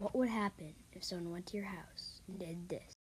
What would happen if someone went to your house and did this?